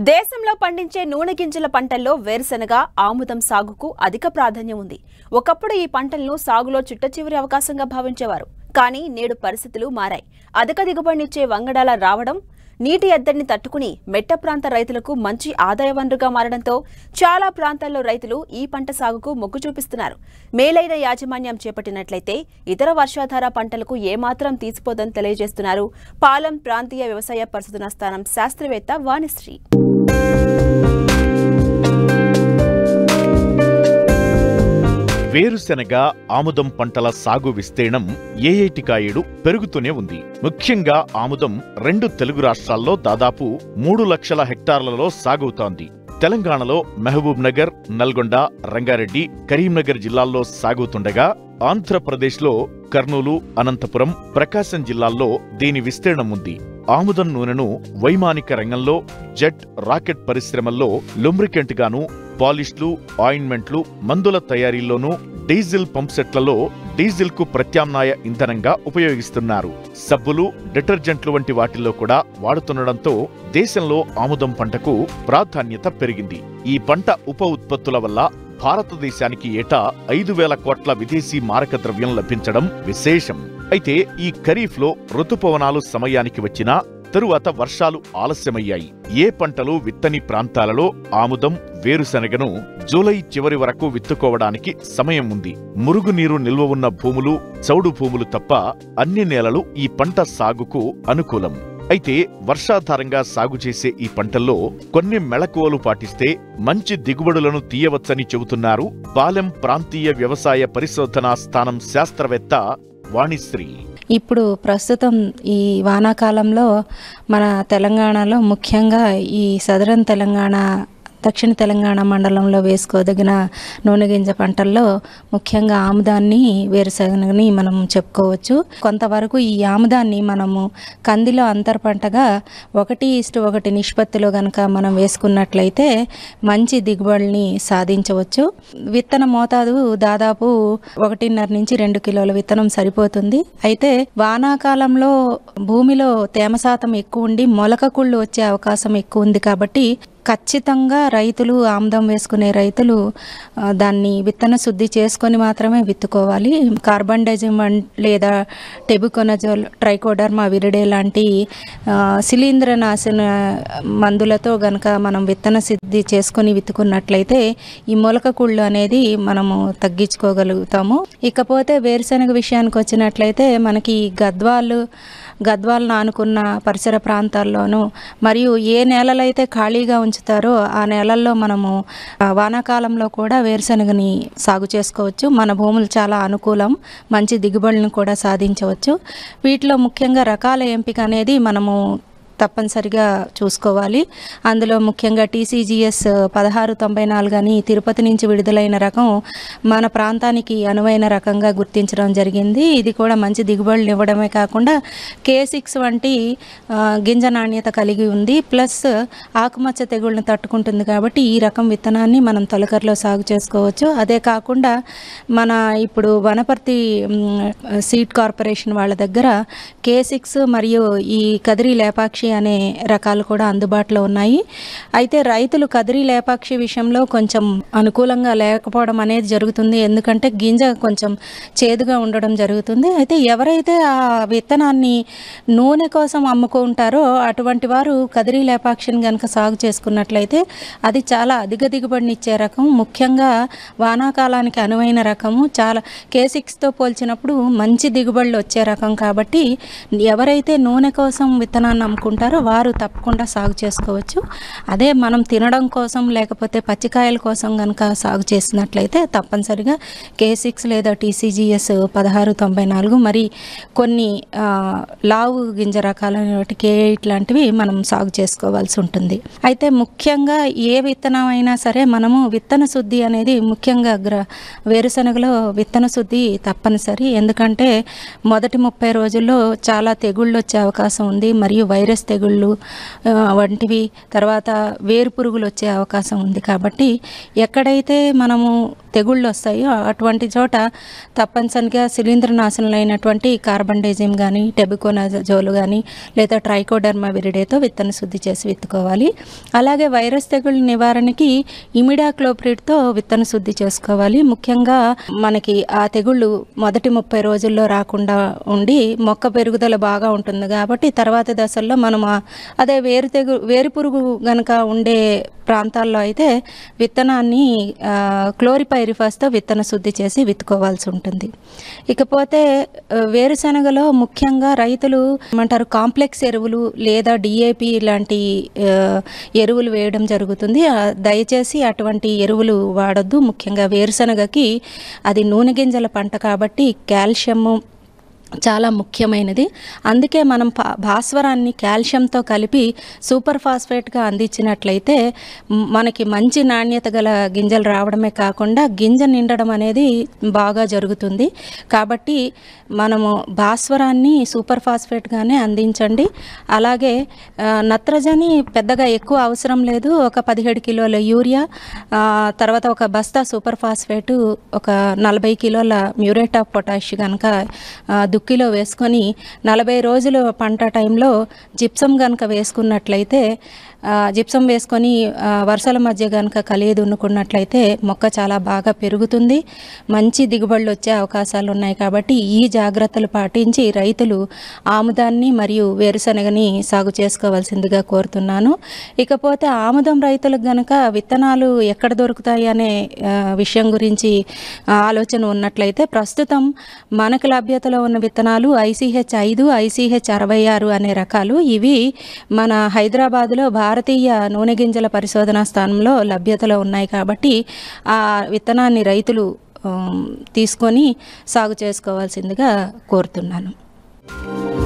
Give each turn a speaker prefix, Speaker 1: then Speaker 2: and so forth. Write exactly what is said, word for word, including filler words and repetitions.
Speaker 1: దేశంలో పండించే నూనె గింజల పంటల్లో వేరుశెనగ, ఆముదం సాగుకు అధిక ప్రాధాన్యం ఉంది. ఒకప్పుడు ఈ పంటలను సాగులో చిట్టచివరి అవకాశంగా భావించేవారు. కానీ నేడు పరిస్థితులు మారాయి. అధిక దిగుబడినిచ్చే వంగడాల రావడం, నీటి ఎద్దడిని తట్టుకుని మెట్ట ప్రాంత రైతులకు మంచి ఆదాయ వనరుగా మారడంతో చాలా ప్రాంతాల్లో రైతులు ఈ పంట సాగుకు మొగ్గు చూపిస్తున్నారు. మేలైన యాజమాన్యం చేపట్టినట్లయితే ఇతర వర్షాధార పంటలకు ఏమాత్రం తీసిపోదని తెలియజేస్తున్నారు పాలెం ప్రాంతీయ వ్యవసాయ పరిశోధనా స్థానం శాస్త్రవేత్త వాణిశ్రీ.
Speaker 2: వేరుశెనగ, ఆముదం పంటల సాగు విస్తీర్ణం ఏయేటికాయేడు పెరుగుతూనే ఉంది. ముఖ్యంగా ఆముదం రెండు తెలుగు రాష్ట్రాల్లో దాదాపు మూడు లక్షల హెక్టార్లలో సాగవుతోంది. తెలంగాణలో మహబూబ్ నగర్, నల్గొండ, రంగారెడ్డి, కరీంనగర్ జిల్లాల్లో సాగుతుండగా ఆంధ్రప్రదేశ్లో కర్నూలు, అనంతపురం, ప్రకాశం జిల్లాల్లో దీని విస్తీర్ణం ఉంది. ఆముదం నూనెను వైమానిక రంగంలో, జెట్, రాకెట్ పరిశ్రమల్లో లూబ్రికెంట్ గాను, పాలిష్లు, ఆయింట్మెంట్లు, మందుల తయారీలోనూ, డీజిల్ పంప్సెట్లలో డీజిల్ కు ప్రత్యామ్నాయ ఇంధనంగా ఉపయోగిస్తున్నారు. సబ్బులు, డిటర్జెంట్లు వంటి వాటిల్లో కూడా వాడుతుండటంతో దేశంలో ఆముదం పంటకు ప్రాధాన్యత పెరిగింది. ఈ పంట ఉప ఉత్పత్తుల వల్ల భారతదేశానికి ఏటా ఐదు వేల కోట్ల విదేశీ మారక ద్రవ్యం లభించడం విశేషం. అయితే ఈ ఖరీఫ్లో ఋతుపవనాలు సమయానికి వచ్చినా తరువాత వర్షాలు ఆలస్యమయ్యాయి. ఏ పంటలు విత్తని ప్రాంతాలలో ఆముదం, వేరుశెనగను జూలై చివరి వరకు విత్తుకోవడానికి సమయం ఉంది. మురుగునీరు నిల్వ ఉన్న భూములు, చౌడు భూములు తప్ప అన్ని నేలలు ఈ పంట సాగుకు అనుకూలం. అయితే వర్షాధారంగా సాగు చేసే ఈ పంటల్లో కొన్ని మెళకువలు పాటిస్తే మంచి దిగుబడులను తీయవచ్చని చెబుతున్నారు పాలెం ప్రాంతీయ వ్యవసాయ పరిశోధనా స్థానం శాస్త్రవేత్త వాణిశ్రీ.
Speaker 3: ఇప్పుడు ప్రస్తుతం ఈ వానాకాలంలో మన తెలంగాణలో ముఖ్యంగా ఈ సదరన్ తెలంగాణ, దక్షిణ తెలంగాణ మండలంలో వేసుకోదగిన నూనె గింజ పంటల్లో ముఖ్యంగా ఆముదాన్ని, వేరుశెనగని మనం చెప్పుకోవచ్చు. కొంతవరకు ఈ ఆముదాన్ని మనము కందిలో అంతర పంటగా ఒకటి ఇష్టు ఒకటి నిష్పత్తిలో గనక మనం వేసుకున్నట్లయితే మంచి దిగుబడిని సాధించవచ్చు. విత్తన మోతాదు దాదాపు ఒకటిన్నర నుంచి రెండు కిలోల విత్తనం సరిపోతుంది. అయితే వానాకాలంలో భూమిలో తేమ శాతం ఎక్కువ ఉండి మొలక కుళ్ళు వచ్చే అవకాశం ఎక్కువ ఉంది. కాబట్టి ఖచ్చితంగా రైతులు, ఆముదం వేసుకునే రైతులు దాన్ని విత్తన శుద్ధి చేసుకొని మాత్రమే విత్తుకోవాలి. కార్బండైజిమ్ లేదా టెబుకొనజోల్, ట్రైకోడర్మా విరిడే లాంటి శిలీంద్రనాశన మందులతో గనక మనం విత్తన శుద్ధి చేసుకొని విత్తుకున్నట్లయితే ఈ మొలక కుళ్ళు అనేది మనము తగ్గించుకోగలుగుతాము. ఇకపోతే వేరుశెనగ విషయానికి వచ్చినట్లయితే మనకి గద్వాలు గద్వాలను ఆనుకున్న పరిసర ప్రాంతాల్లోనూ మరియు ఏ నేలలైతే ఖాళీగా ఉంచుతారో ఆ నేలల్లో మనము వానాకాలంలో కూడా వేరుశెనగని సాగు చేసుకోవచ్చు. మన భూములు చాలా అనుకూలం, మంచి దిగుబడులను కూడా సాధించవచ్చు. వీటిలో ముఖ్యంగా రకాల ఎంపిక అనేది మనము తప్పనిసరిగా చూసుకోవాలి. అందులో ముఖ్యంగా టీసీజీఎస్ పదహారు తొంభై నాలుగు అని తిరుపతి నుంచి విడుదలైన రకం మన ప్రాంతానికి అనువైన రకంగా గుర్తించడం జరిగింది. ఇది కూడా మంచి దిగుబడులు ఇవ్వడమే కాకుండా కే సిక్స్ వంటి గింజ నాణ్యత కలిగి ఉంది. ప్లస్ ఆకుమచ్చ తెగుళ్ళను తట్టుకుంటుంది. కాబట్టి ఈ రకం విత్తనాన్ని మనం తొలకరిలో సాగు చేసుకోవచ్చు. అదే కాకుండా మన ఇప్పుడు వనపర్తి సీడ్ కార్పొరేషన్ వాళ్ళ దగ్గర కే సిక్స్ మరియు ఈ కదిరి లేపాక్షి అనే రకాలు కూడా అందుబాటులో ఉన్నాయి. అయితే రైతులు కదిరి లేపాక్షి విషయంలో కొంచెం అనుకూలంగా లేకపోవడం అనేది జరుగుతుంది. ఎందుకంటే గింజ కొంచెం చేదుగా ఉండడం జరుగుతుంది. అయితే ఎవరైతే ఆ విత్తనాన్ని నూనె కోసం అమ్ముకుంటారో అటువంటి వారు కదిరి లేపాక్షిని కనుక సాగు చేసుకున్నట్లయితే అది చాలా అధిక దిగుబడినిచ్చే రకం. ముఖ్యంగా వానాకాలానికి అనువైన రకము. చాలా కే సిక్స్తో పోల్చినప్పుడు మంచి దిగుబడులు వచ్చే రకం. కాబట్టి ఎవరైతే నూనె కోసం విత్తనాన్ని అమ్ముకుంటారో వారు తప్పకుండా సాగు చేసుకోవచ్చు. అదే మనం తినడం కోసం లేకపోతే పచ్చికాయల కోసం కనుక సాగు చేసినట్లయితే తప్పనిసరిగా కే సిక్స్ లేదా టీసీజీఎస్ పదహారు తొంభై నాలుగు మరి కొన్ని లావు గింజ రకాలైన కే ఎయిట్ లాంటివి మనం సాగు చేసుకోవాల్సి ఉంటుంది. అయితే ముఖ్యంగా ఏ విత్తనం అయినా సరే మనము విత్తన శుద్ధి అనేది ముఖ్యంగా గ్ర వేరుశెనగలో విత్తన శుద్ధి తప్పనిసరి. ఎందుకంటే మొదటి ముప్పై రోజుల్లో చాలా తెగుళ్ళు వచ్చే అవకాశం ఉంది మరియు వైరస్ వైరస్ తెగుళ్ళు వంటివి, తర్వాత వేరు పురుగులు వచ్చే అవకాశం ఉంది. కాబట్టి ఎక్కడైతే మనము తెగుళ్ళు వస్తాయో అటువంటి చోట తప్పనిసరిగా శిలీంద్రనాశనలైనటువంటి కార్బండేజియం కానీ, టెబికోనాజోలు కానీ లేదా ట్రైకోడర్మా విరిడేతో విత్తన శుద్ధి చేసి విత్తుకోవాలి. అలాగే వైరస్ తెగుళ్ళ నివారణకి ఇమిడాక్లోప్రిడ్తో విత్తన శుద్ధి చేసుకోవాలి. ముఖ్యంగా మనకి ఆ తెగుళ్ళు మొదటి ముప్పై రోజుల్లో రాకుండా ఉండి మొక్క పెరుగుదల బాగా ఉంటుంది కాబట్టి తర్వాత దశల్లో మనం అదే వేరు తెగు వేరు పురుగు గనక ఉండే ప్రాంతాల్లో అయితే విత్తనాన్ని క్లోరిపైరిఫాస్తో విత్తన శుద్ధి చేసి విత్తుకోవాల్సి ఉంటుంది. ఇకపోతే వేరుశనగలో ముఖ్యంగా రైతులు ఏమంటారు కాంప్లెక్స్ ఎరువులు లేదా డిఏపి లాంటి ఎరువులు వేయడం జరుగుతుంది. దయచేసి అటువంటి ఎరువులు వాడొద్దు. ముఖ్యంగా వేరుశనగకి అది నూనె గింజల పంట కాబట్టి కాల్షియము చాలా ముఖ్యమైనది. అందుకే మనం భాస్వరాన్ని కాల్షియంతో కలిపి సూపర్ ఫాస్ఫేట్గా అందించినట్లయితే మనకి మంచి నాణ్యత గల గింజలు రావడమే కాకుండా గింజ నిండడం అనేది బాగా జరుగుతుంది. కాబట్టి మనము భాస్వరాన్ని సూపర్ ఫాస్ఫేట్గానే అందించండి. అలాగే నత్రజని పెద్దగా ఎక్కువ అవసరం లేదు. ఒక పదిహేడు కిలోల యూరియా, తర్వాత ఒక బస్తా సూపర్ ఫాస్ఫేటు, ఒక నలభై కిలోల మ్యూరేట్ ఆఫ్ పొటాష్ కనుక దుక్కిలో వేసుకొని నలభై రోజుల పంట టైంలో జిప్సం కనుక వేసుకున్నట్లయితే జిప్సం వేసుకొని వర్షాల మధ్య కనుక కలిగి దున్నుకున్నట్లయితే మొక్క చాలా బాగా పెరుగుతుంది, మంచి దిగుబడులు వచ్చే అవకాశాలు ఉన్నాయి. కాబట్టి ఈ జాగ్రత్తలు పాటించి రైతులు ఆముదాన్ని మరియు వేరుశనగని సాగు చేసుకోవాల్సిందిగా కోరుతున్నాను. ఇకపోతే ఆముదం రైతులకు గనక విత్తనాలు ఎక్కడ దొరుకుతాయి అనే విషయం గురించి ఆలోచన ఉన్నట్లయితే ప్రస్తుతం మనకు లభ్యతలో ఉన్న విత్తనాలు ఐసీహెచ్ ఐదు, ఐసీహెచ్ అరవై ఆరు అనే రకాలు. ఇవి మన హైదరాబాద్లో భారతీయ నూనె గింజల పరిశోధనా స్థానంలో లభ్యతలో ఉన్నాయి. కాబట్టి ఆ విత్తనాన్ని రైతులు తీసుకొని సాగు చేసుకోవాల్సిందిగా కోరుతున్నాను.